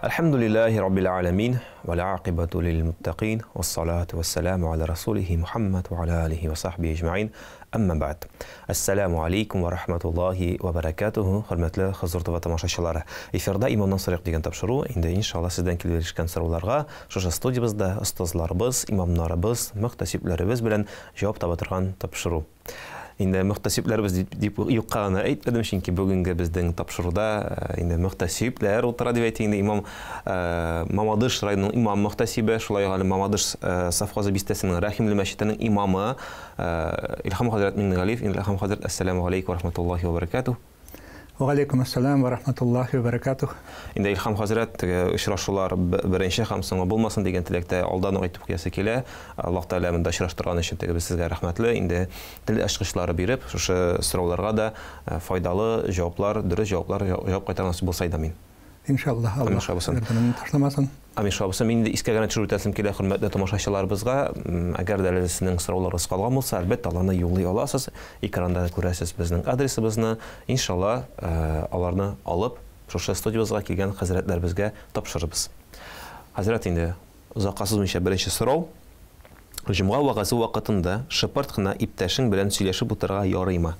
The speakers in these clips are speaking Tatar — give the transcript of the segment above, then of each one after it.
الحمد لله رب العالمين والعاقبة للمتقين والصلاة والسلام على رسوله محمد وعلى آله وصحبه أجمعين أما بعد السلام عليكم ورحمة الله وبركاته хөрмәтле хозур тамашачылары эфирда имамнан сұрақ деген тапшыру инде иншалла сізден келіп жеткен сұрауларға шоша студиябызда ұстазларыбыз имамнарыбыз мөхтәсибләребез белән җавап таба торган тапшыру. Инде мөхтәсибләребез дип юкка гына әйтмәдем, чөнки бүгенге безнең тапшыруда инде мөхтәсибләр утыра дип әйтә инде имам Мамадыш районының имам мөхтәсибе, шулай гына Мамадыш Сафхазы бистәсенең Рәхимле мәчетенең имамы Илһам хәзрәт Мингалиев. Илһам хәзрәт, ассаламу алейкум ва рахматуллаһи ва баракатуһ. Ва алейкум ассалам ва рахматуллаһи ва баракатуһ. Инде Илһам хәзрәт очрашулар беренче һәм соңгы булмасын дигән теләктә алдан ук әйтеп куясы килә. Аллаһ Тәгалә монда очраштырган өчен без сезгә рәхмәтле. Инде тел ачкычлары биреп, шушы сорауларга да файдалы җаваплар, дөрес җаваплар җавап кайтарасы булса иде мин. Иншаллаһ, Аллаһ ташламасын. Аминша булса, мин инде искә генә төшерү тәсlim килә хөрмәтле тамашачыларыбызга. Әгәр дә сезнең сорауларыгыз калган булса, әлбәттә аларны юллый аласыз. Экранда күрәсез безнең адресыбызны. Иншалла, аларны алып, шушы студиябызга килгән хәзрәтләребезгә тапшырырбыз. Хәзрәт, инде озакка сузмыйча беренче сорау. Җомга вакыты вакытында шыпырт кына иптәшең белән сөйләшеп утырырга ярыймы?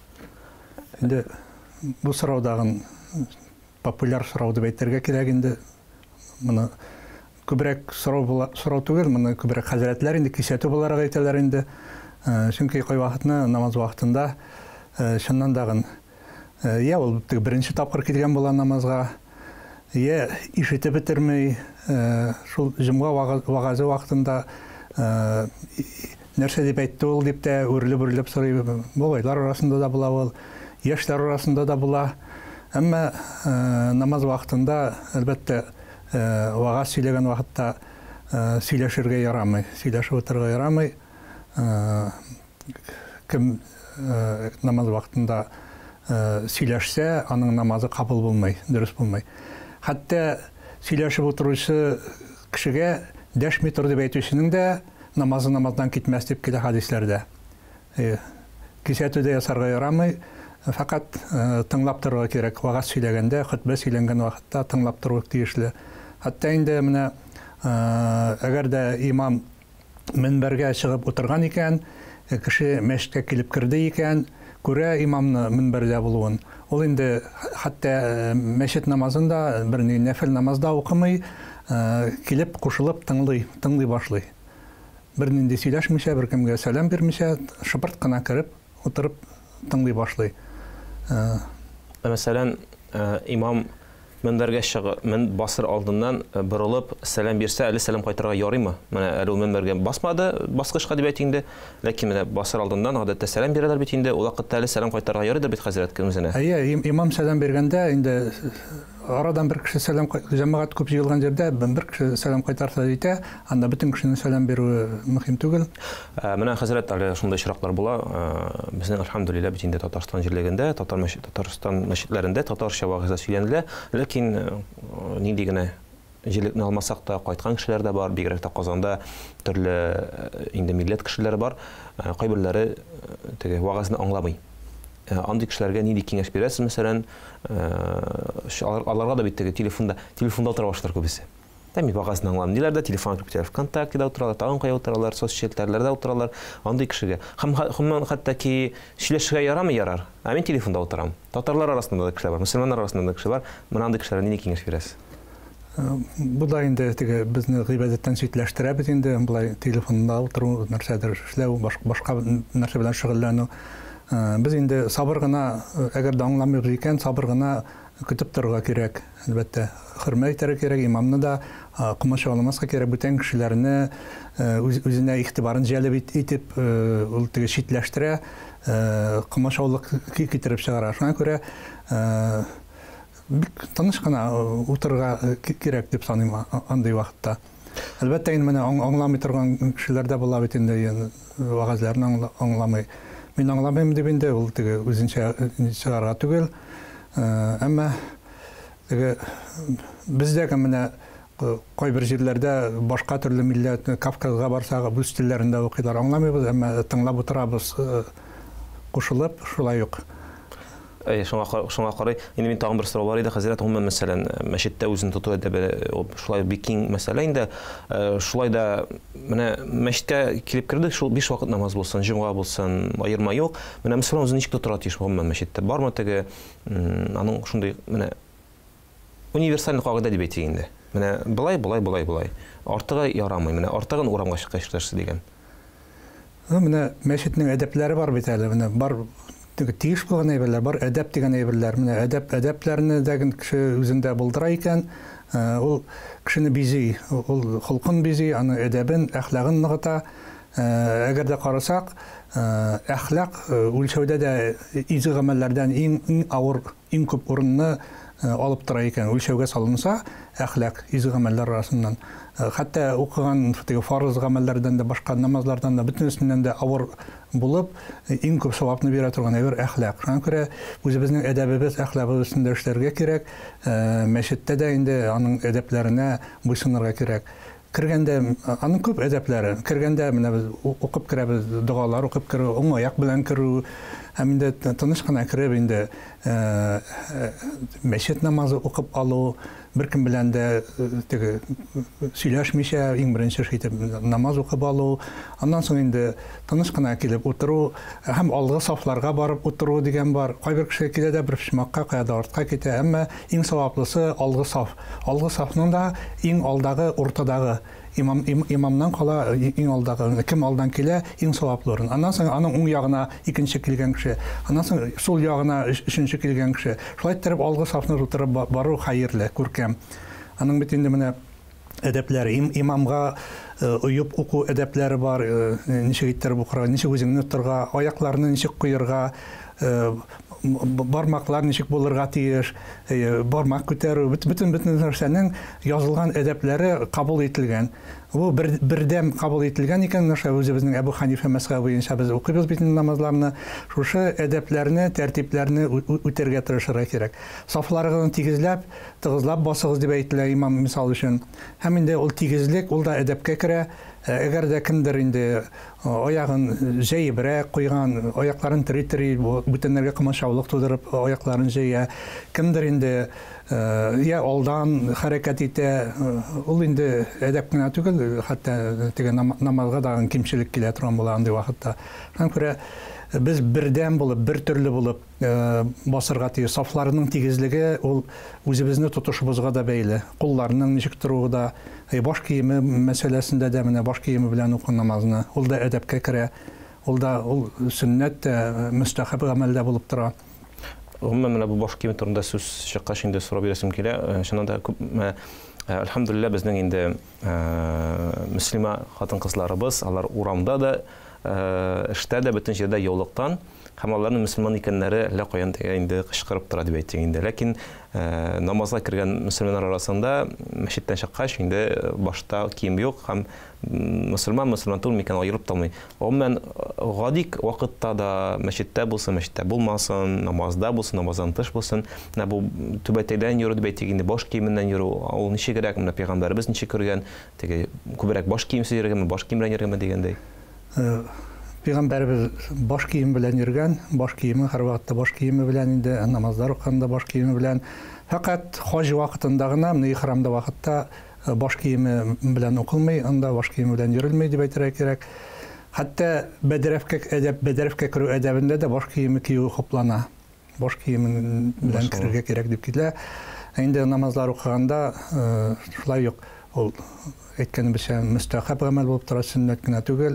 Инде бу сораудагы популяр сорау дип әйтергә кирәк инде. Моны күбрәк сорау түгел, моны күбрәк хәзрәтләр инде кисәтү буларак әйтәләр инде. Чөнки кай вакытны намаз вакытында шуннан дагын я ул беренче тапкыр килгән була намазга, я ишетеп бетермәй, шул җомга вагазы вакытында нәрсә дип әйтте ул дип тә үрелеп сорый. Бугайлар арасында да була ул, яшьләр арасында да була. Әмма намаз вакытында әлбәттә вагаз сөйләгән вакытта сөйләшергә ярамый, сөйләшеп утырырга ярамый. Кем намаз вакытында сөйләшсә, аның намазы кабул булмый, дөрес булмый. Хәтта сөйләшеп утыручы кешегә дәшми тор дип әйтүченең дә намаздан китмәс дип килә хадисләрдә. Кисәтүдә ясарга ярамый. Фақат тыңлап торырга кирәк. Вагаз сөйләгәндә, хутбә сөйләнгән вакытта тыңлап тору тиешле. Хәтта инде менә әгәр дә имам минбәргә чыгып утырган икән, кеше мәчеткә килеп керде икән, күрә имамны минбәрдә булуын. Ул инде хәтта мәчет намазында, бер нәфил намазда укымый, килеп кушылып тыңлый башлый. Бер нинди сөйләшмичә, бер кемгә сәлам бирмичә, шыпырт кына кереп, утырып тыңлый башлый. Мәсәлән, имам минбәргә чыгып, басыр алдыннан борылып сәлам бирсә, әле сәлам кайтарырга ярыймы? Менә әле ул минбәргә басмады, баскычка дип әйт инде, ләкин менә басыр алдыннан гадәттә сәлам бирәләр бит инде, ул вакытта әле сәлам кайтарырга ярыйдыр бит хәзрәт үзенә. Имам сәлам биргәндә инде арадан бер кеше сәлам, җәмәгать күп җыелган җирдә бер кеше сәлам кайтарса дитә, анда бөтен кешенең сәлам бирүе мөһим түгел. Менә хәзрәт, әле шундай очраклар була. Безнең альхамдулилла бит инде Татарстан җирлегендә, Татарстан мәчетләрендә татарча вагызлар сөйләнелә, ләкин нинди генә җирлекне алмасак та кайткан кешеләр дә бар, бигрәк тә Казанда төрле инде милләт кешеләре бар. Кайберләре теге вагызны аңламый. Андый кешеләргә нинди киңәш бирәсез? Мәсәлән, аларга да бит телефонда утыра башлар күбесе. Тәми вагазны аңламый диләр дә, телефон ВКонтактеда утыралар, тагын кая утыралар, соцсетьләрдә утыралар. Андый кешегә һәм хәтта ки сөйләшергә ярамый ярар. Мин телефонда утырам. Татарлар арасында да кешеләр бар, мөселманнар арасында да кешеләр бар. Менә андый кешеләргә нинди киңәш бирәсез? Бу да инде теге безне гыйбадәттән читләштерә бит инде, булай телефонда утыру, нәрсәдер эшләү, башка нәрсә белән шөгыльләнү. Без инде сабыр гына, әгәр дә аңламыйбыз икән, сабыр гына көтеп торырга кирәк. Әлбәттә, хөрмәт итәргә кирәк, имамны да кымышауламаска кирәк, бүтән кешеләрне үзенә игътибарын җәлеп итеп, ул теге читләштерә, кымышаулык китереп чыгара. Шуңа күрә бик тыныч кына утырырга кирәк дип саныйм андый вакытта. Әлбәттә, инде менә аңламый торган кешеләр дә була бит инде, вагазларны аңламый. Мин аңламыйм дип инде, ул теге үзенчә чыгарга түгел. Әмма теге бездәге менә кайбер җирләрдә башка төрле милләт, Кавказга барсак, үз телләрендә укыйлар, аңламыйбыз, әмма тыңлап утырабыз, кушылып, шулай ук. Шуңа карый, инде мин тагын бер сорау бар иде, хәзрәт, гомумән мәсәлән, мәчеттә үзен тоту әдәбе шулай бик киң мәсьәлә инде. Шулай да менә мәчеткә килеп кердек, шул 5 вакыт намаз булсын, җомга булсын, аерма юк. Менә мөселман үзен ничек тотыра тиеш гомумән мәчеттә? Бармы теге аның шундый менә универсаль кагыйдә дип әйтик инде. Менә булай. Артыгы ярамый. Менә артыгын урамга чыккач дигән. Менә мәчетнең әдәпләре бар бит әле. Менә бар тиеш булган әйберләр бар, әдәп дигән әйберләр. Менә әдәпләрне дәген кеше үзендә булдыра икән, ул кешене бизи, ул холкын бизи, аны әдәбен, әхлагын ныгыта. Әгәр дә карасак, әхлак үлчәүдә дә изге гамәлләрдән иң авыр, иң күп урынны алып тора икән. Үлчәүгә салынса, әхлак изге гамәлләр арасыннан. Хәтта укыган фарыз гамәлләрдән дә, башка намазлардан да, бөтенесеннән дә авыр булып, иң күп савапны бирә торган әйбер әхлак. Шуңа күрә үзебезнең әдәбебез, әхлагыбыз өстендә эшләргә кирәк. Мәчеттә дә инде аның әдәпләренә буйсынырга кирәк. Кергәндә аның күп әдәпләре. Кергәндә менә без укып керәбез, дугалар укып керү, уң аяк белән керү, һәм инде тыныч кына кереп инде мәчет намазы укып алу, беркем белән дә теге сөйләшмичә иң беренче итеп намаз укып алу, аннан соң инде тыныч кына килеп утыру, һәм алгы сафларга барып утыру дигән бар. Кайбер кеше килә дә бер шмакка каяда артка китә, әмма иң саваплысы алгы саф. Алгы сафның да иң алдагы, уртадагы имамнан кала иң алдагы, кем алдан килә, иң саваплы урын. Аннан соң аның уң ягына икенче килгән кеше, аннан соң сул ягына өченче килгән кеше. Шулай итеп алгы сафны тутырып бару хәерле, күркәм. Аның бит инде менә әдәпләре, имамга уйып уку әдәпләре бар, ничек иттереп укырга, ничек үзеңне торга, аякларны ничек куерга, бармаклар ничек булырга тиеш, бармак күтәрү, бөтен нәрсәнең язылган әдәпләре кабул ителгән. Бу бердәм кабул ителгән икән, үзебезнең Әбу Ханифа мәсхәбе буенча без укыйбыз бит намазларны, шушы әдәпләрне, тәртипләрне үтәргә тырышырга кирәк. Сафларыгын тигезләп, тыгызлап басыгыз дип әйтелә имам мисал өчен. Һәм инде ул тигезлек, ул да әдәпкә керә. Әгәр дә кемдер инде аягын җәйбрәк куйган, аякларын тери-тери, бүтәннәргә комачаулык тудырып, аякларын җәя, кемдер инде я алдан хәрәкәт итә, ул инде әдәп кенә түгел, хәтта теге намазга да кимчелек килә торган була андый вакытта. Шуңа күрә без бердәм булып, бер төрле булып басырга тиеш. Сафларының тигезлеге ул үзебезне тотышыбызга да бәйле. Кулларның ничек торуы да, баш киеме мәсьәләсендә дә менә баш киеме белән укы намазны, ул да әдәпкә керә. Ул да сөннәт, мөстәхәб гамәлдә булып тора. Гомумән менә бу баш киеме турында сүз чыккач инде сорап бирәсем килә. Шуннан да күп әлхәмдүлилләh безнең инде мөслимә хатын-кызларыбыз, алар урамда да эштә дә бөтен җирдә яулыктан һәм аларның мөселман икәннәре әллә каян инде кычкырып тора дип әйтик инде. Ләкин намазга кергән мөселманнар арасында мәчеттән чыккач инде башта кием юк һәм мөселман түгел микән аерып тормый. Гомумән гадик вакытта да мәчеттә булсын, мәчеттә булмасын, намазда булсын, намаздан тыш булсын, бу түбәтәйдән йөрү дип әйтик инде, баш киеменнән йөрү, ул ничегрәк, менә пәйгамбәрбез ничек күргән, теге күбрәк баш киемсез йөргәнме, баш кием белән йөргәнме дигәндәй. Пәйгамбәрбез баш кием белән йөргән, баш киеме һәр вакытта баш киеме белән инде, намазлар укыганда баш киеме белән. Фақат хаҗ вакытында гына, менә ихрамда вакытта баш киеме белән укылмый, анда баш киеме белән йөрелмәй дип әйтергә кирәк. Хәтта бәдрәфкә керү әдәбендә дә баш киеме кию хуплана. Баш киеме белән керергә кирәк дип китә. Инде намазлар укыганда шулай юк. Ул әйткәнебезчә мөстәхәб гамәл булып тора, сөннәт кенә түгел.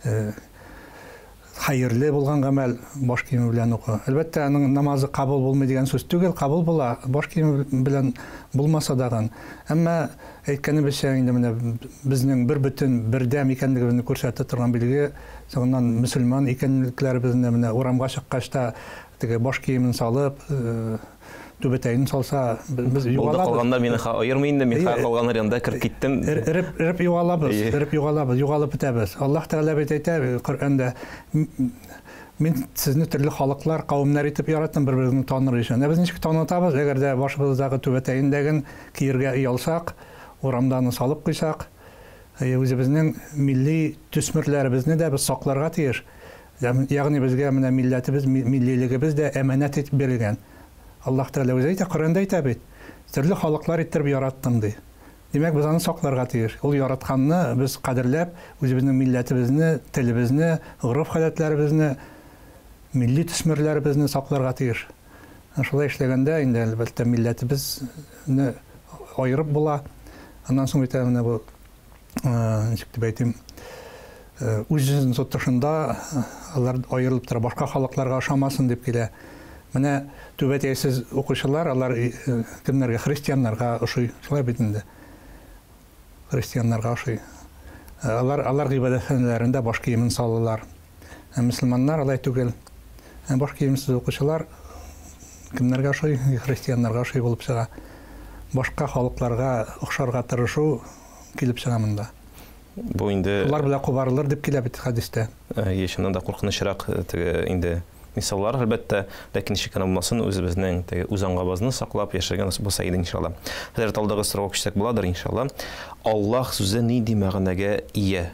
Хәерле булган гамәл баш киеме белән укы. Әлбәттә, аның намазы кабул булмый дигән сүз түгел, кабул була, баш киеме белән булмаса дагы. Әмма әйткәнебезчә инде менә безнең бер бөтен бердәм икәнлегебезне күрсәтә торган билге, соңыннан мөселман икәнлекләребезне менә урамга чыккачта теге баш киемен салып, түбәтәйен салса, без югалабыз. Калганнар мине аермый инде, мин калганнар янында киреп киттем. Иреп югалабыз, югалып бетәбез. Аллаһ Тәгалә әйтә Коръәндә: "Мин сезне төрле халыклар, кавемнәр итеп яраттым, бер-берне таныр өчен." Без ничек танытабыз, әгәр дә башыбыздагы түбәтәендәген киергә уялсак, урамдан салып куйсак, үзебезнең милли төсмерләребезне дә без сакларга тиеш. Ягъни безгә менә милләтебез, миллилегебез дә әманәт итеп бирелгән. Аллаһ Тәгалә үзе әйтә, Коръәндә әйтә бит, төрле халыклар иттереп яраттым ди. Димәк, без аны сакларга тиеш. Ул яратканны без кадерләп, үзебезнең милләтебезне, телебезне, гырыф-гадәтләребезне, милли төсмерләребезне сакларга тиеш. Шулай эшләгәндә инде әлбәттә милләтебезне аерып була. Аннан соң бит менә бу ничек дип әйтим, үзенең тотышында алар аерылып тора, башка халыкларга ошамасын дип килә. Менә түбәтәйсез укучылар, алар кемнәргә, христианнарга ошый, шулай бит инде. Христианнарга ошый. Алар гыйбадәтханәләрендә баш киемен салалар. Мөселманнар алай түгел. Баш киемсез укучылар кемнәргә ошый, христианнарга ошый булып чыга. Башка халыкларга охшарга тырышу килеп чыга монда. Бу инде Алар белән кубарылыр дип килә бит хадистә. Яшеннән дә куркынычрак инде мисаллар, әлбәттә, ләкин шикәр булмасын, үзебезнең үз аңгабызны саклап яшәргә булса иде иншалла. Хәзер алдагы сорауга күчсәк буладыр иншалла. Аллаһ сүзе нинди мәгънәгә ия?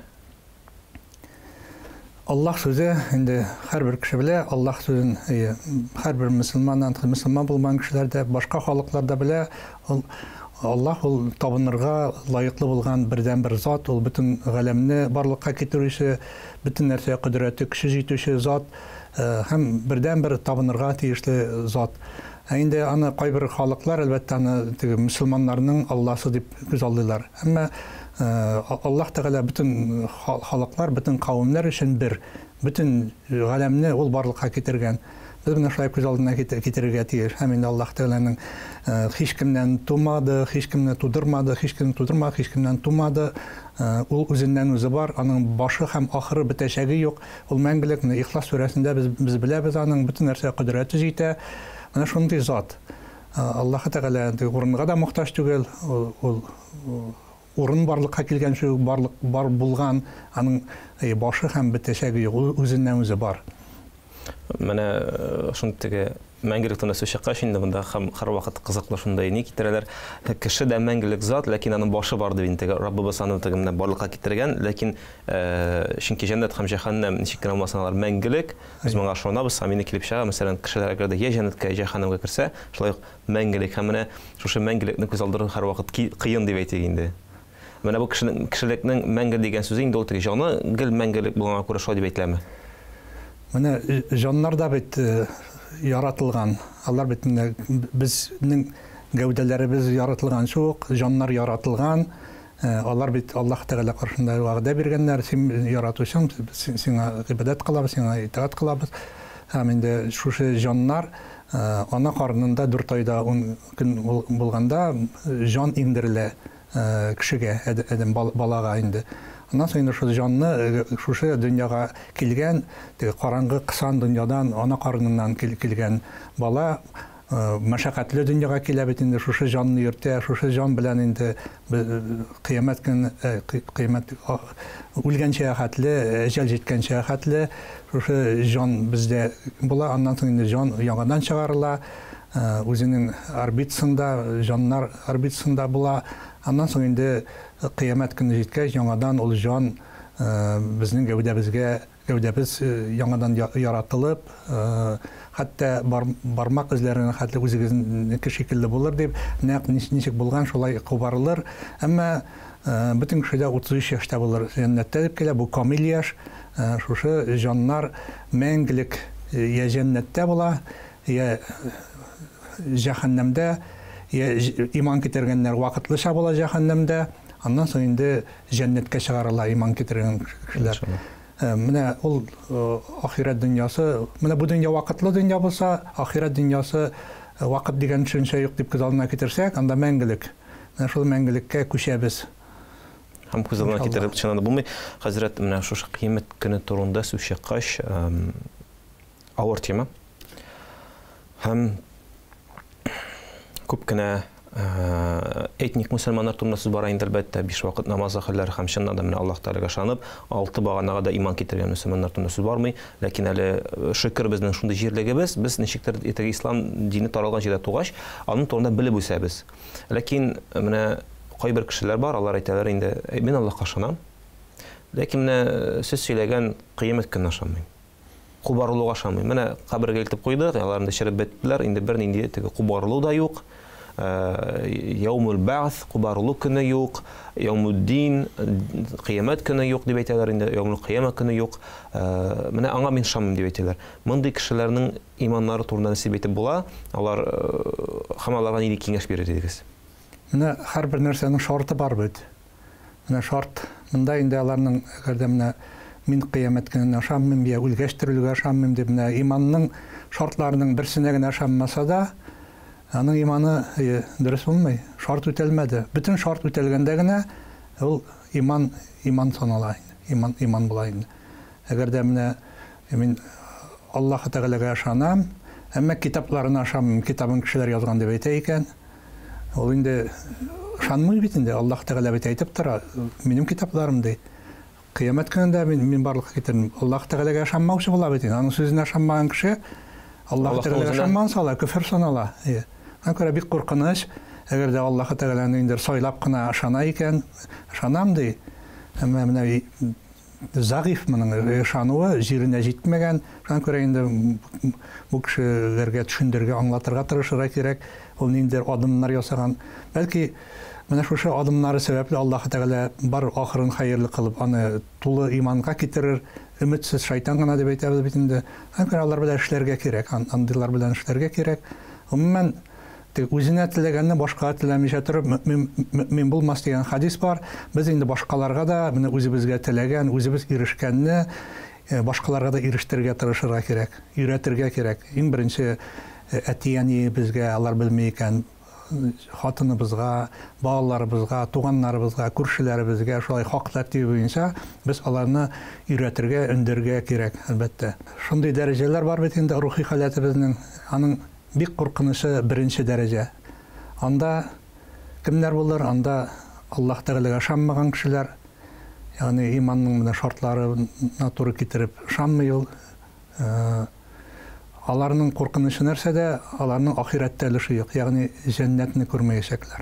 Аллаһ сүзе инде һәрбер кеше белә, Аллаһ сүзен һәрбер мөселманнан, мөселман булмаган кешеләр дә, башка халыклар да белә. Аллаһ ул табынырга лаеклы булган бердән-бер зат, ул бөтен галәмне барлыкка китерүче, бөтен нәрсә кудрәте көче җитүче зат һәм бердән-бер табынырга тиешле зат. Инде аны кайбер халыклар әлбәттә аны мөселманнарның Аллаһы дип күз алдылар. Әмма Аллаһ Тәгалә бөтен халыклар, бөтен кавемнәр өчен бер, бөтен галәмне ул барлыкка китергән. Без менә шулай күз алдына китерергә тиеш. Һәм инде Аллаһ Тәгаләнең һичкемнән тумады, һичкемне тудырмады, һичкемне тудырмады, һичкемнән тумады. Ул үзеннән үзе бар, аның башы һәм ахыры бетәчәге юк. Ул мәңгелек. Ихлас сүрәсендә без беләбез, аның бөтен нәрсә кудрәте җитә. Менә шундый зат. Аллаһ Тәгалә урынга да мохтаҗ түгел. Ул урын барлыкка килгәнче бар булган, аның башы һәм бетәчәге юк. Үзеннән үзе бар. Менә шундый мәңгелектән сөйшәккәч инде монда һәр вакыт кызыклы шундай ни китерәләр. Кеше дә мәңгелек зат, ләкин аның башы бар дип инде Раббыбыз аны тегемнән барлыкка китергән, ләкин чөнки җәннәт һәм җәһәннәм ничек кенә булмасалар мәңгелек, без моңа ышанабыз, һәм инде килеп чыга. Мәсәлән, кешеләр әгәр дә я җәннәткә, я җәһәннәмгә керсә, шулай ук мәңгелек һәм менә шушы мәңгелекне күз алдыру һәр вакыт кыен дип әйтик инде. Менә бу кешелекнең мәңгел дигән сүзе инде ул теге җаны гел мәңгелек булганга күрә шулай дип әйтеләме? Менә җаннар да бит яратылган. Алар бит безнең гәүдәләребез яратылган шук, җаннар яратылган. Алар бит Аллаһ Тәгалә каршында вәгъдә биргәннәр, син яратучым, сиңа гыйбадәт кылабыз, сиңа итаат кылабыз. Һәм инде шушы җаннар ана карынында 4 айда 10 көн булганда җан индерелә кешегә, адәм балага инде. Аннан соң шул җанны шушы дөньяга килгән, караңгы кысан дөньядан, ана карыныннан килгән бала мәшәкатьле дөньяга килә бит инде, шушы җанны йөртә, шушы җан белән инде кыямәт көн үлгәнчә хәтле, әҗәл җиткәнчә хәтле шушы җан бездә була. Аннан соң инде җан яңадан чыгарыла, үзенең орбитасында, җаннар орбитасында була. Аннан соң инде кыямәт көне җиткәч, яңадан ул җан безнең гәүдәбез яңадан яратылып, хәтта бармак эзләренә хәтле үзегезнеке шикелле булыр дип, ничек булган шулай кубарылыр. Әмма бөтен кеше дә 33 яшьтә булыр. Җәннәттә дип килә, бу камил яшь. Шушы җаннар мәңгелек я җәннәттә була, я җәһәннәмдә, я иман китергәннәр вакытлыча була җәһәннәмдә. Аннан соң инде җәннәткә чыгарыла иман китергән кешеләр. Менә ул ахират дөньясы, менә бу дөнья вакытлы дөнья булса, ахират дөньясы вакыт дигән төшенчә юк дип күз алдына китерсәк, анда мәңгелек. Менә шул мәңгелеккә күчәбез. Һәм күз алдына китереп чыннан булмый. Хәзрәт, менә шушы кыямәт көне турында сүз чыккач, авыр тема. Һәм күп кенә этник мусульманнар турында сүз бара инде, әлбәттә 5 вакыт намаз ахырлары һәм чыннан да менә Аллаһ Тәгаләгә ышанып 6 баганага да иман китергән мусульманнар турында сүз бармый, ләкин әле шөкер безнең шундый җирлегебез, без ничектер ислам дине таралган җирдә тугач, аның турында белеп үсәбез. Ләкин менә кайбер кешеләр бар, алар әйтәләр инде, мин Аллаһка ышанам, ләкин менә сез сөйләгән кыямәт көненә ышанмыйм. кубарлыга шамый. Менә кабергә илтеп куйдык, аларны шәреп беттеләр, инде бер нинди теге кубарлык да юк. Яумул бәгъс, кубарлык көне юк, яумуддин, кыямат көне юк дип әйтәләр инде, яумул кыямат көне юк. Менә аңа мин шамым дип әйтәләр. Мондый кешеләрнең иманнары турында нәсиб итеп була, алар хамаларга нинди киңәш бирер идегез? Менә һәрбер нәрсәнең шарты бар бит. Менә шарт, монда инде аларның әгәрдә менә мин кыямат көненә шаммым, я үлгәштерелгә шаммым дип менә иманның шартларының берсенә генә шаммаса да, аның иманы дөрес булмый, шарт үтәлмәде. Бүтән шарт үтәлгәндә генә ул иман санала, иман була инде. Әгәрдә менә мин Аллаһ Тәгаләгә ышанам, әмма китапларына ышанмыйм, китабын кешеләр язган дип әйтә икән. Ул инде ышанмый бит инде, Аллаһ Тәгалә бит әйтеп тора, минем китапларым ди. Кыямат көнендә мин барлыкка китерим. Аллаһ Тәгаләгә ышанмаучы була бит инде. Аның сүзенә ышанмаган кеше Аллаһ Тәгаләгә ышанмаган сала, күфер санала. Анкара бик куркыныч, әгәр дә Аллаһ Тәгаләне инде сайлап кына ышана икән, ышанам ди. Әмма менә загыйф моның ышануы җиренә җитмәгән. Анкара инде бу кешеләргә төшендергә, аңлатырга тырышырга кирәк. Ул ниндидер адымнар ясаган. Бәлки менә шушы адымнары сәбәпле Аллаһ Тәгалә бар ахырын хәерле кылып, аны тулы иманга китерер, өметсез шайтан гына дип әйтәбез бит инде. Анкара алар белән эшләргә кирәк, андыйлар белән эшләргә кирәк. Гомумән үзенә теләгәнне башкага теләмичә торып мөэмин булмас дигән хадис бар. Без инде башкаларга да менә үзебезгә теләгән, үзебез ирешкәнне башкаларга да ирештергә тырышырга кирәк, өйрәтергә кирәк. Иң беренче әтияни безгә алар белми икән, хатыныбызга, балаларыбызга, туганнарыбызга, күршеләребезгә шулай хак тәртибе буенча без аларны өйрәтергә, өндергә кирәк, әлбәттә. Шундый дәрәҗәләр бар бит инде рухи халәтебезнең, аның бик куркынышы беренче дәрәҗә. Анда кемнәр булыр? Анда Аллаһ Тәгаләгә ышанмаган кешеләр, ягъни иманның менә шартларына туры китереп ышанмый ул. Аларның куркынышы нәрсәдә? Аларның ахирәттә өлеше юк, ягъни җәннәтне күрмәячәкләр.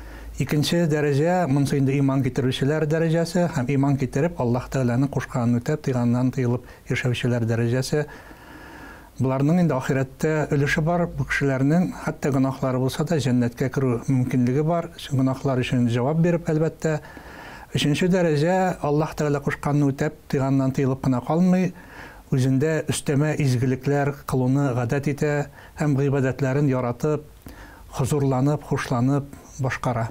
Икенче дәрәҗә монысы инде иман китерүчеләр дәрәҗәсе һәм иман китереп Аллаһ Тәгаләнең кушканын үтәп, тыйганнан тыелып яшәүчеләр дәрәҗәсе. Буларның инде ахирәттә өлеше бар, бу кешеләрнең хәтта гынахлары булса да җәннәткә керү мөмкинлеге бар. Гынахлар өчен җавап биреп, әлбәттә. Өченче дәрәҗә Аллаһ Тәгалә кушканны үтәп, тыйганнан тыелып кына калмый, үзендә өстәмә изгелекләр кылуны гадәт итә һәм гыйбадәтләрен яратып, хузурланып, хушланып башкара.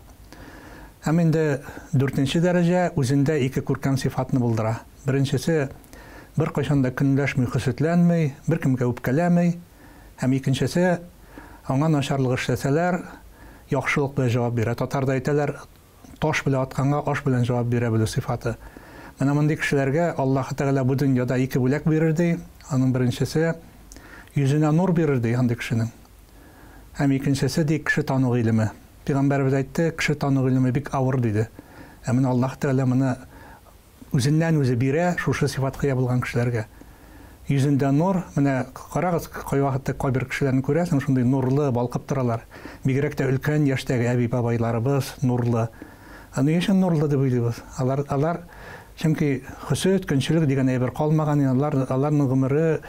Һәм инде 4нче дәрәҗә үзендә ике күркәм сифатны булдыра. Беренчесе бер кайчан да көнләшми, хөсетләнмәй, беркемгә үпкәләмәй. Һәм икенчесе аңа начарлык эшләсәләр, яхшылык белән җавап бирә. Татарда әйтәләр, таш белән атканга аш белән җавап бирә белү сифаты. Менә мондый кешеләргә Аллаһ Тәгалә бу дөньяда ике бүләк бирер ди. Аның беренчесе йөзенә нур бирер ди андый кешенең. Һәм икенчесе ди кеше тану гыйлеме. Пәйгамбәрбез әйтте, кеше тану гыйлеме бик авыр диде. Менә Аллаһ Тәгалә моны үзеннән үзе бирә шушы сифатка ия булган кешеләргә. Йөзендә нур, менә карагыз, кай вакытта кайбер кешеләрне күрәсең, шундый нурлы, балкып торалар. Бигрәк тә өлкән яшьтәге әби-бабайларыбыз нурлы. Аны өчен нурлы дип уйлыйбыз. Алар чөнки хөсет, көнчелек дигән әйбер калмаган, аларның гомере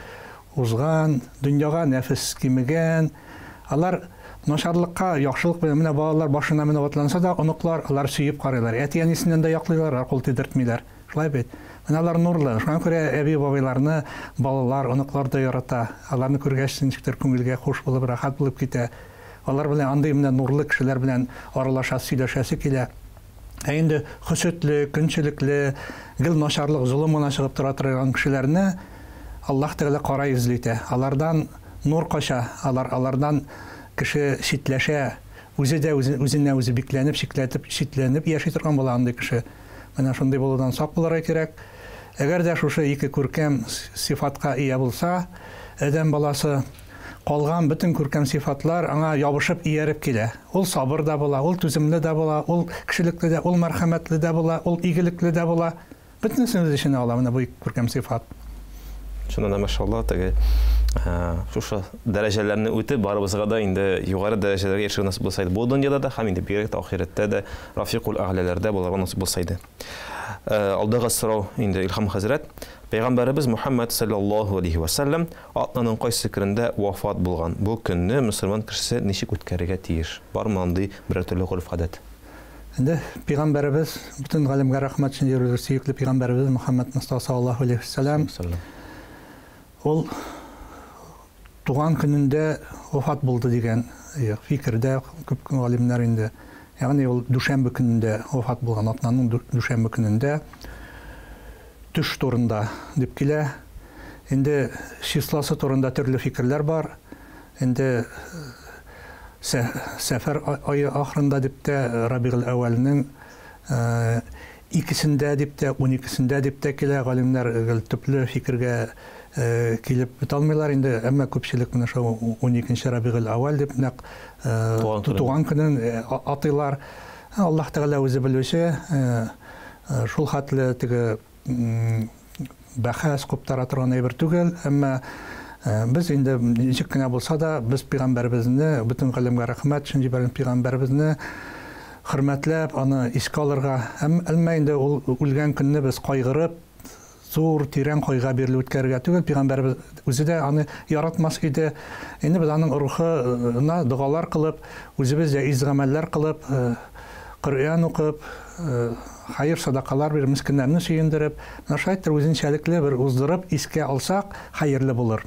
узган, дөньяга нәфес кимегән. Алар начарлыкка, яхшылык белән менә балалар башына менә атланса да, оныклар алар сөеп карыйлар. Әти-әнисеннән дә яклыйлар, кул тидертмиләр. Шулай бит. Менә алар нурлы. Шуңа күрә әби-бабайларны балалар, оныклар да ярата. Аларны күргәч ничектер күңелгә хуш булып, рахат булып китә. Алар белән андый менә нурлы кешеләр белән аралаша, сөйләшәсе килә. Инде хөсетле, көнчелекле, гел начарлык, зулым гына чыгып тора торган кешеләрне Аллаһ Тәгалә карай излитә. Алардан нур кача, алардан кеше шитләшә, үзе дә үзеннән үзе бикләнеп, шикләтеп, шитләнеп яши торган була андый кеше. Менә шундый булудан сак булырга кирәк. Әгәр дә шушы ике күркәм сифатка ия булса, адәм баласы калган бөтен күркәм сифатлар аңа ябышып ияреп килә. Ул сабыр да була, ул түземле дә була, ул кешелекле дә, ул мәрхәмәтле дә була, ул игелекле дә була. Бөтенесен үз эченә ала менә бу күркәм сифат. Шуннан машалла, теге шушы дәрәҗәләрне үтеп барыбызга да инде югары дәрәҗәләргә ирешергә насыйп булса иде. Бу дөньяда да һәм инде бигрәк тә ахирәттә дә рафиқул аълаларда булырга насыйп булса иде. Алдагы сорау инде Илһам хәзрәт, Пәйгамбәребез Мухаммад саллаллаһу алейхи ва саллям атнаның кайсы көнендә вафат булган? Бу көнне мөселман кешесе ничек үткәрергә тиеш? Бармы андый бер төрле гореф-гадәт? Инде Пәйгамбәребез, бүтән галимгә рәхмәт өчен йөрүләр сөекле Пәйгамбәребез Мухаммад Мустафа саллаллаһу алейхи ва саллям. Ул туган көнендә вафат булды дигән фикердә күп галимнәр инде. Ягъни ул дүшәмбе көнендә вафат булган, атнаның дүшәмбе көнендә төш турында дип килә. Инде числосы турында төрле фикерләр бар. Инде сәфәр айы ахырында дип тә Рабигъул әүвәлнең 2-сендә дип тә 12-сендә дип тә килә. Галимнәр төпле фикергә килеп бит алмыйлар инде, әмма күпчелек менә шул 12-нче Рабигъул әүвәл дип нәкъ туган көнен атыйлар. Аллаһ Тәгалә үзе белүче, шул хәтле теге бәхәс куптара торган әйбер түгел, әмма без инде ничек кенә булса да без Пәйгамбәребезне, бөтен галимгә рәхмәт өчен җибәргән Пәйгамбәребезне хөрмәтләп, аны искә алырга, әмма инде ул үлгән көнне без кайгырып, зур тирән кайга бирелеп үткәрергә түгел. Пәйгамбәребез үзе дә аны яратмас иде. Инде без аның рухына дугалар кылып, үзебез дә изгамәлләр кылып, Коръән укып, хайыр садакалар биреп, мискиннәрне сөендереп, нашайтыр үзенчәлекле бер уздырып искә алсак, хайырлы булыр.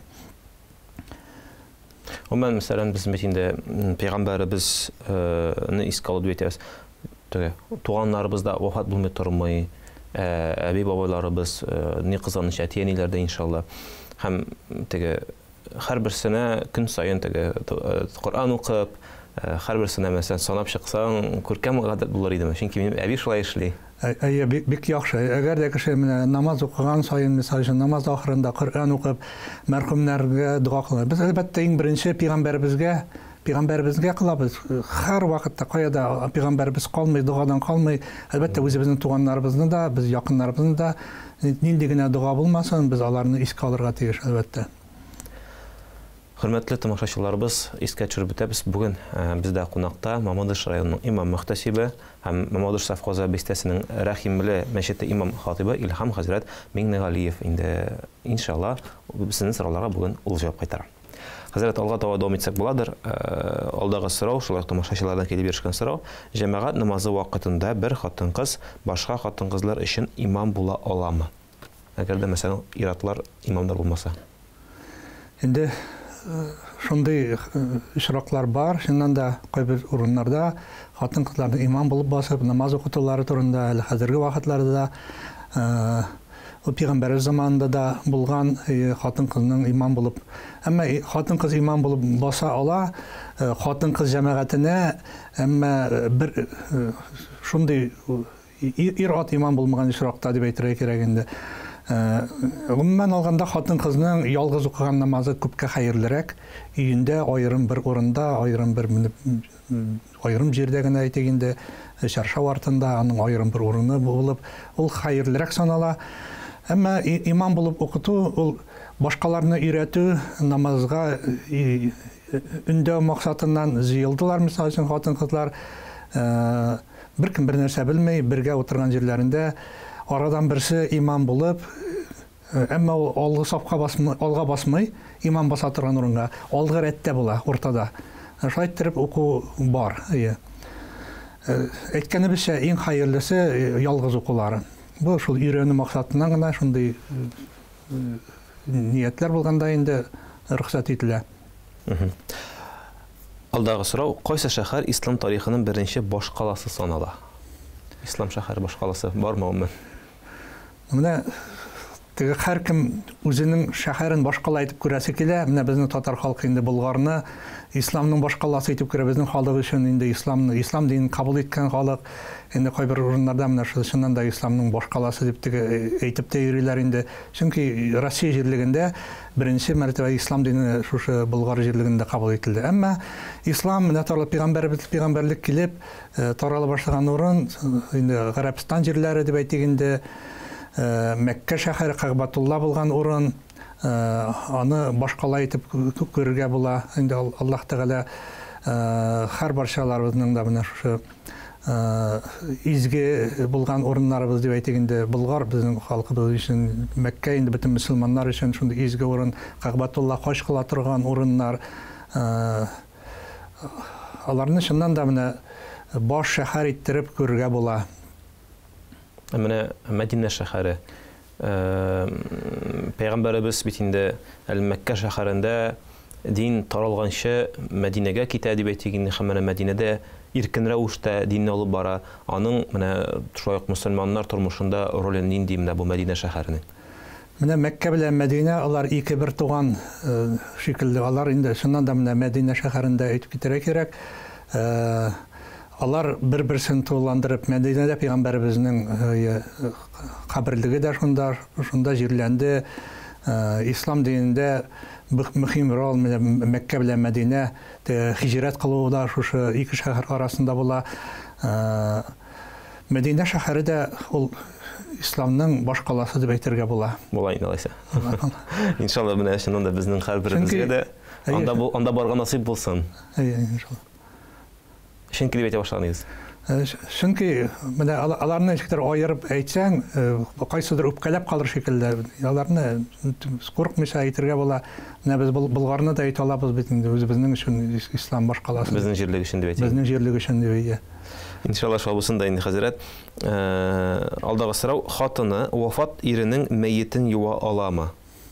Уман мәсәлән без инде Пәйгамбәребезне искә алып әйтәбез. Туганнарыбыз да вафат булмый тормый. Әби бабайларыбыз ни кызганыч әти-әниләрдә иншалла. Һәм теге һәрберсенә көн сайын теге Коръән укып, һәрберсенә мәсәлән санап чыксаң, күркәм гадәт булыр иде. Чөнки минем әби шулай эшли. Бик яхшы. Әгәр дә кеше менә намаз укыган сайын, мисал өчен намаз ахырында Коръән укып, мәрхүмнәргә дуа кылыр. Без әлбәттә иң беренче Пәйгамбәребезгә кылабыз. Һәр вакытта каяда Пәйгамбәребез калмый, дуадан калмый. Әлбәттә үзебезнең туганнарыбызны да, без якыннарыбызны да нинди генә дуа булмасын, без аларны искә алырга тиеш әлбәттә. Хөрмәтле тамашачыларыбыз, искә төшереп үтәбез. Бүген бездә кунакта Мамадыш районының имам мөхтәсибе һәм Мамадыш Совхозы бистәсенең Рәхимле мәчете имам хатибы Илһам хәзрәт Миңнегалиев инде иншалла безнең сорауларга бүген ул җавап кайтара. Хәзрәт, алга таба дәвам итсәк буладыр. Алдагы сорау, шулай тамашачылардан килеп ирешкән сорау. Җәмәгать намазы вакытында бер хатын-кыз башка хатын-кызлар өчен имам була аламы? Әгәр дә мәсәлән ир-атлар имамдар булмаса. Инде шундый очраклар бар. Шуннан да кайбер урыннарда хатын-кызларны имам булып басып намаз укытулары турында әле хәзерге вакытларда Пәйгамбәребез заманында да булган хатын-кызның имам булып. Әмма хатын-кыз имам булып баса ала, хатын-кыз җәмәгатенә, әмма бер шундый ир-ат имам булмаган очракта дип әйтергә кирәк инде. Гомумән алганда хатын-кызның ялгыз укыган намазы күпкә хәерлерәк. Өендә аерым бер урында, аерым җирдә генә әйтик инде, чаршау артында аның аерым бер урыны булып, ул хәерлерәк санала. Әмма имам булып укыту, ул башкаларны өйрәтү, намазга үндәү максатыннан җыелдылар, мисал өчен хатын-кызлар беркем бер нәрсә белмәй, бергә утырган җирләрендә арадан берсе имам булып, әмма ул алгы сафка алга басмый, имам баса торган урынга, алгы рәттә була, ортада. Шулай итеп уку бар. Әйткәнебезчә, иң хәерлесе ялгыз укулары. Бу шул өйрәнү максатыннан гына шундый ниятләр булганда инде рөхсәт ителә. Алдагы сорау, кайсы шәһәр ислам тарихының беренче башкаласы санала? Ислам шәһәре башкаласы бармы? Менә теге һәркем үзенең шәһәрен башкала итеп күрәсе килә. Менә безнең татар халкы инде Болгарны исламның башкаласы итеп күрә. Безнең халык өчен инде ислам динен кабул иткән халык. Инде кайбер урыннарда менә шуннан да исламның башкаласы дип теге әйтеп тә йөриләр инде. Чөнки Россия җирлегендә беренче мәртәбә ислам дине шушы Болгар җирлегендә кабул ителде. Әмма ислам менә пәйгамбәрлек килеп тарала башлаган урын инде Гарәбстан җирләре дип әйтик инде. Мәккә шәһәре Кәгъбәтулла булган урын, аны башкалай итеп күрергә була. Инде Аллаһ Тәгалә һәр барчаларыбызның да менә шушы изге булган урыннарыбыз дип әйтик инде, Болгар безнең халкыбыз өчен, Мәккә инде бөтен мөселманнар өчен шундый изге урын, Кәгъбәтулла хаҗ кыла торган урыннар. Аларны чыннан да менә баш шәһәр иттереп күрергә була. Менә Мәдинә шәһәре. Пәйгамбәребез бит инде Мәккә шәһәрендә дин таралганчы Мәдинәгә китә дип әйтик инде, һәм менә Мәдинәдә иркен рәвештә динне алып бара. Аның менә шулай ук мөселманнар тормышында роле нинди менә бу Мәдинә шәһәренең? Менә Мәккә белән Мәдинә алар ике бер туган шикелле. Алар инде чыннан да менә Мәдинә шәһәрендә әйтеп китәргә кирәк. Алар бер-берсен тулыландырып, Мәдинәдә Пәйгамбәребезнең каберлеге дә шунда җирләнде. Ислам динендә мөһим роль Мәккә белән Мәдинә хиҗрәт кылуда шушы ике шәһәр арасында була. Мәдинә шәһәре дә ул исламның баш каласы дип әйтергә була. Була инде алайса. Иншалла менә шуннан да безнең һәрберебезгә дә анда барга насыйп булсын. Иншалла. Чөнки дип әйтә башлаганыгыз. Чөнки менә аларны ничектер аерып әйтсәң, кайсыдыр үпкәләп калыр шикелле. Аларны курыкмыйча әйтергә була. Менә без Болгарны да әйтә алабыз бит инде, үзебезнең өчен ислам баш каласы. Безнең җирлек өчен дип әйтә. Безнең җирлек өчен дип әйтә. Иншалла шул булсын да инде хәзрәт. Алдагы сорау: хатыны вафат иренең мәетен юа аламы?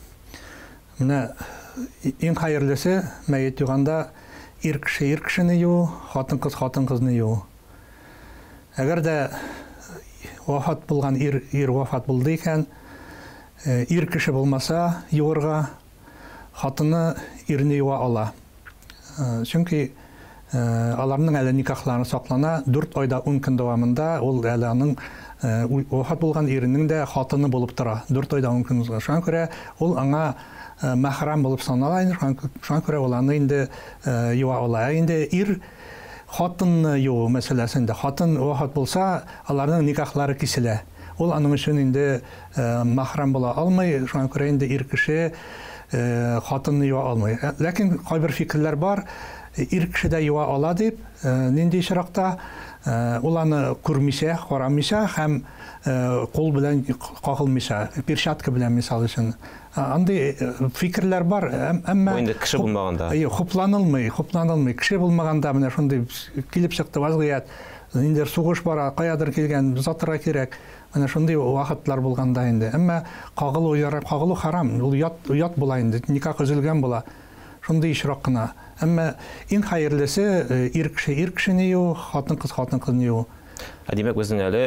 Менә иң хәерлесе мәет юганда ир кешене юу, хатын-кызны юу. Әгәр дә вафат булган ир вафат булды икән, ир кеше булмаса юырга, хатыны ирне юа ала. Чөнки аларның әле никахлары саклана, 4 айда 10 көн дәвамында ул әле аның вафат булган иренең дә хатыны булып тора. 4 айда 10 көн. Шуңа күрә ул аңа мәхрәм булып санала. Шуңа күрә ул аны инде юа ала. Инде ир хатынны юу мәсьәләсендә, хатын вафат булса, аларның никахлары киселә. Ул аның өчен инде мәхрәм була алмый. Шуңа күрә инде ир кеше хатынны юа алмый. Ләкин кайбер фикерләр бар, ир кеше дә юа ала дип, нинди очракта ул аны күрмичә, карамыйча һәм кул белән кагылмыйча, перчатка белән мисал өчен. Андый фикерләр бар, әмма инде кеше булмаганда. Хупланылмый. Кеше булмаганда менә шундый килеп чыкты вазгыять. Инде сугыш бара, каядыр килгән, затырга кирәк. Менә шундый вакытлар булганда инде. Әмма кагылу харам, ул ят була инде, никах өзелгән була. Шундый ишрак кына. Әмма иң хәерлесе ир кешене юу, хатын-кызны юу. Димәк, безнең әле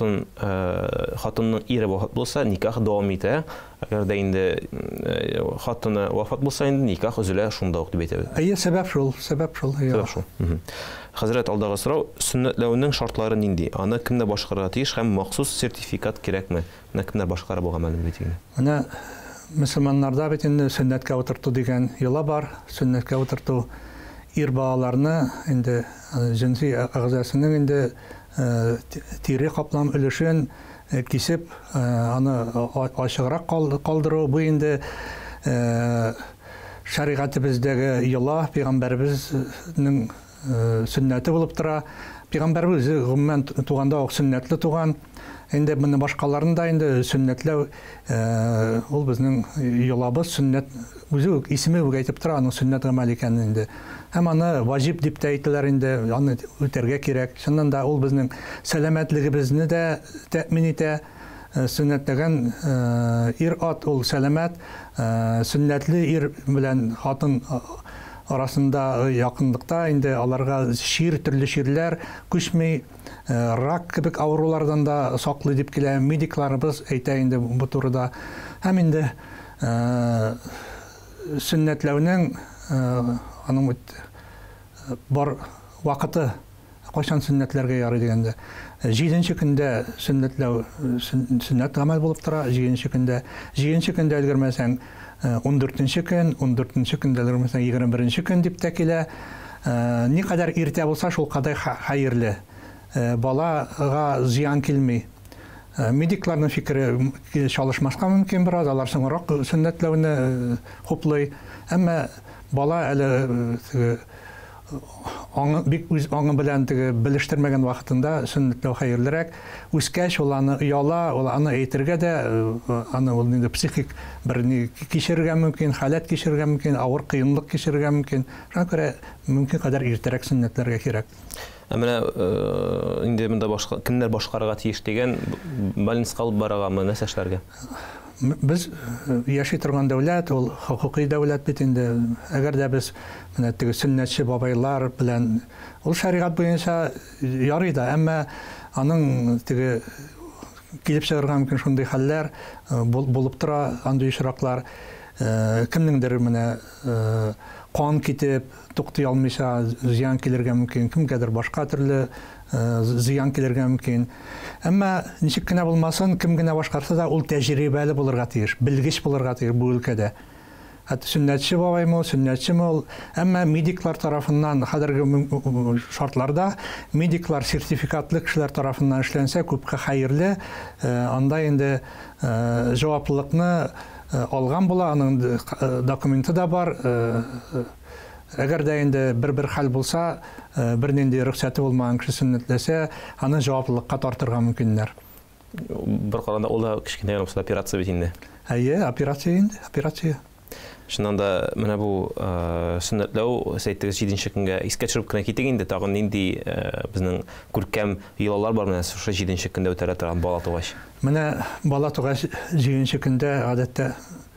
хатынның ире вафат булса, никах дәвам итә. Әгәр дә инде хатыны вафат булса, инде никах өзелә шунда ук дип әйтәбез. Сәбәп шул. Хәзрәт, алдагы сорау: сөннәтләүнең шартлары нинди? Аны кемдә башкарырга тиеш һәм махсус сертификат кирәкме? Менә кемнәр башкара булган мәгълүм итегез. Менә мөселманнарда бит инде сөннәткә утырту дигән йола бар. Сөннәткә утырту ир балаларны инде җинси агъзасының инде тире каплам өлешен кисеп, аны ачыграк калдыру. Бу инде шәригатыбыздагы йола, Пәйгамбәребезнең сөннәте булып тора. Пәйгамбәрбез гомумән туганда ук сөннәтле туган. Инде моны башкаларында инде сөннәтләү ул безнең йолабыз, сөннәт үзе исеме үк әйтеп тора, аның сөннәт гамәл икәнен инде. Һәм аны ваҗиб дип тә әйтәләр инде, аны үтәргә кирәк. Шуннан да ул безнең сәламәтлегебезне дә тәэмин итә. Сөннәтләгән ир-ат ул сәламәт, сөннәтле ир белән хатын арасында якынлыкта инде аларга төрле ширләр күчмәй, рак кебек авырулардан да саклый дип килә медикларыбыз әйтә инде бу турыда. Һәм инде сөннәтләүнең аның бар вакыты, кайчан сөннәтләргә ярый дигәндә, 7нче көндә сөннәт гамәл булып тора. 7нче көндә өлгермәсәң 14нче көн, 14нче көндә өлгермәсәң 21нче көн дип тә килә. Никадәр иртә булса, шул кадәр хәерле. Балага зыян килми. Медикларның фикере шалышмаска мөмкин бераз, алар соңрак сөннәтләүне хуплый. Әмма бала әле бик үз аңы белән белештермәгән вакытында сөннәтләү хәерлерәк. Үскәч ул аны ояла, ул аны әйтергә дә, аны ул инде психик бер кичерергә мөмкин, халат кичерергә мөмкин, авыр кыенлык кичерергә мөмкин. Шуңа күрә мөмкин кадәр иртәрәк сөннәтләргә кирәк. Менә инде монда башка кемнәр башкарырга тиеш дигән больницага алып барагамы, нәрсә эшләргә? Без яши торган дәүләт, ул хукукый дәүләт бит инде. Әгәр дә без менә теге сөннәтче бабайлар белән ул шәригать буенча ярый да, әмма аның теге килеп чыгарга мөмкин шундый хәлләр булып тора, андый очраклар. Кемнеңдер менә кан китеп, туктый алмыйча зыян килергә мөмкин, кемгәдер башка төрле зыян килергә мөмкин. Әмма ничек кенә булмасын, кем генә башкарса да ул тәҗрибәле булырга тиеш, белгеч булырга тиеш бу өлкәдә. Сөннәтче бабаймы, сөннәтчеме ул, әмма медиклар тарафыннан хәзерге шартларда медиклар сертификатлы кешеләр тарафыннан эшләнсә күпкә хәерле, анда инде җаваплылыкны алган була, аның документы да бар. Әгәр дә инде бер хәл булса, бернинди рөхсәте булмаган кеше сөннәтләсә, аны җаваплылыкка тартырга мөмкиннәр. Бер караганда ул да кичкенә генә булса операция бит инде. Әйе, операция. Шуннан да менә бу сөннәтләү сәйттәге 7нче көнгә искә төшереп кенә китик инде, тагын нинди безнең күркәм йолалар бар менә шушы 7нче көндә үтәрә торган бала тугач. Менә бала тугач 7нче көндә гадәттә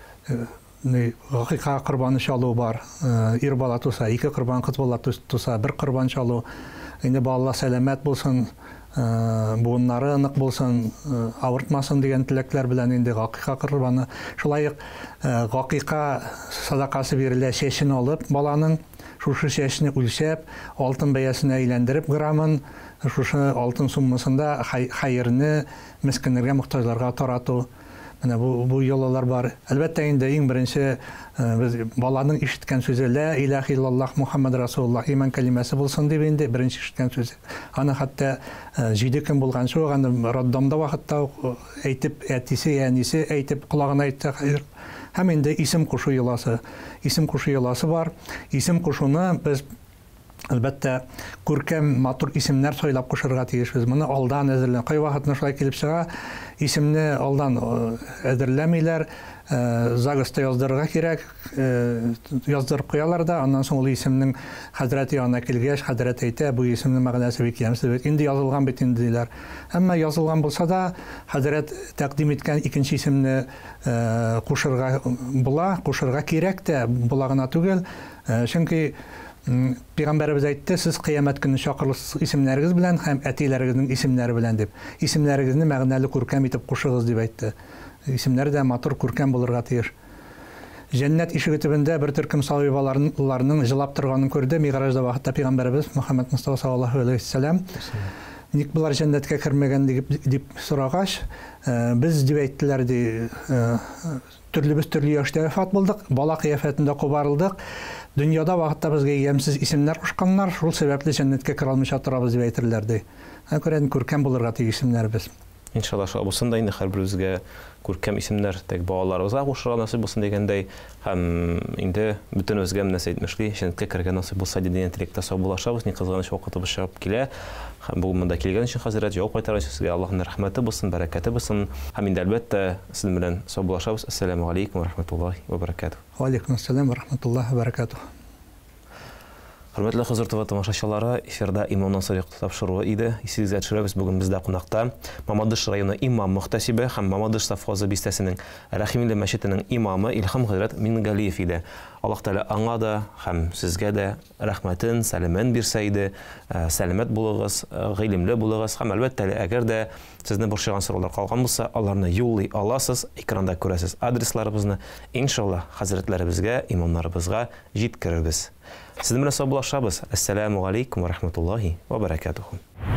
гакыйка корбаны чалу бар. Ир бала туса, 2 корбан, кыз бала туса, 1 корбан чалу. Инде балалар сәламәт булсын, буыннары нык булсын, авыртмасын дигән теләкләр белән инде гакыйка корбаны. Шулай гакыйка садакасы бирелә, чәчен алып, баланың шушы чәчне үлчәп, алтын бәясенә әйләндереп грамын, шушы алтын суммасында хәерне мискиннәргә, мохтаҗларга тарату. Менә бу йолалар бар. Әлбәттә инде иң беренче без баланың ишеткән сүзе ла илаһа иллаллаһ Мухаммад Расулуллаһ иман калимасы булсын дип инде беренче ишеткән сүзе. Аны хәтта 7 көн булган шул аны роддомда вакытта әйтеп, әтисе, янисе әйтеп колагына әйтте. Һәм инде исем кушу йоласы. Исем кушу йоласы бар. Исем кушуны без әлбәттә күркәм матур исемнәр сайлап кушырга тиешбез. Моны алдан әзерләп, кай вакытны шулай килеп чыга, исемне алдан әзерләмиләр, загыста яздырырга кирәк, яздырып куялар да, аннан соң ул исемнең хәзрәт янына килгәч, хәзрәт әйтә, бу исемнең мәгънәсе бик ямьсез, инде язылган бит инде диләр. Әмма язылган булса да, хәзрәт тәкъдим иткән икенче исемне кушырга була, кушырга кирәк тә, була гына түгел, чөнки Пәйгамбәрбез әйтте, сез кыямәт көнне чакырылсыз исемнәрегез белән һәм әтиләрегезнең исемнәре белән дип. Исемнәрегезне мәгънәле күркәм итеп кушыгыз дип әйтте. Исемнәр дә матур күркәм булырга тиеш. Җәннәт ишеге төбендә бер төркем сахабаларның җылап торганын күрде. Миғражда вакытта Пәйгамбәрбез Мөхәммәд Мустафа саллаллаһу алейһи ва саллям ник булар җәннәткә кергән дип сорагач, без дип әйттеләр ди, төрле яшьтә вафат булдык, бала кыяфәтендә кубарылдык. Дөньяда вакытта безгә ямьсез исемнәр кушканнар, шул сәбәпле җәннәткә кирә алмыйча торабыз дип әйтерләр ди. Күрән күркәм булырга тиеш исемнәрбез. Иншалла шулай булсын да инде һәрберебезгә күркәм исемнәр тәк балаларыбызга кушырга насыйп булсын дигәндәй, һәм инде бөтенебезгә нәрсә әйтмешли, җәннәткә кергән насыйп булса дигән теләктә саубулашабыз, ни кызганыч вакытыбыз чыгып килә. Һәм бу монда килгән өчен хәзрәт җавап кайтаргач сезгә Аллаһның рәхмәте булсын, бәрәкәте булсын. Һәм инде әлбәттә сезнең белән саубулашабыз. Ассаламу алейкум ва рахматуллаһи ва баракатуһ. Ва алейкум ассалам ва рахматуллаһи ва баракатуһ. Хөрмәтле Хозур ТВ тамашачылары, эфирда имам Насыйри тапшыруы иде. Исегезгә төшерәбез, бүген бездә кунакта Мамадыш районы имам мөхтәсибе һәм Мамадыш Сафхозы бистәсенең Рәхимле мәчетенең имамы Илһам хәзрәт Мингалиев иде. Аллаһ Тәгалә аңа да һәм сезгә дә рәхмәтен, сәламен бирсә иде. Сәламәт булыгыз, гыйлемле булыгыз һәм әлбәттә әгәр дә сезне борчыган сораулар калган булса, аларны юллый аласыз, экранда күрәсез адресларыбызны. Иншалла хәзрәтләребезгә, имамнарыбызга җиткерербез. Sizin bilan sog'lashamiz. Assalomu alaykum va rahmatullohi va barakatuh.